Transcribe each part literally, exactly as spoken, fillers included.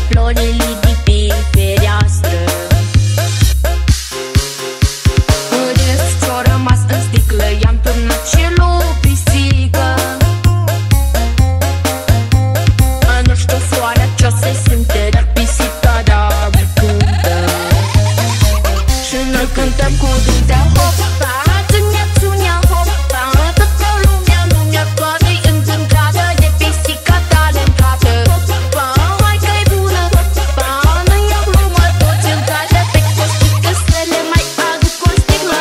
florile de pe fereastră. În rest ce-o rămas în sticlă i-am turnat și lui pisică. Nu știu soarea ce-o se simte, dar pisica da-mi cântă. Și noi cântăm cu dânsea hopa, țunia, țunia, hopa. Toată lumea, lumea toată-i încântată de pisica talentată. Hopa, hai că-i bună, hopa, nu e o glumă, toți în casă pe costică să le mai aduc o sticlă.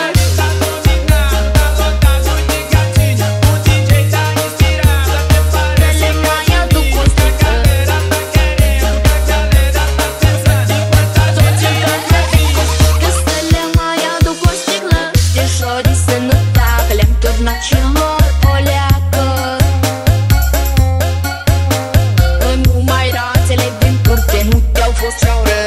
Să le mai aduc o sticlă. Toți în casă pe costică să le mai aduc o sticlă. Deșorii să nu tacă, le-am turnat și lor o leacă. Numai rațele din curte nu te-au fost și-au rămas.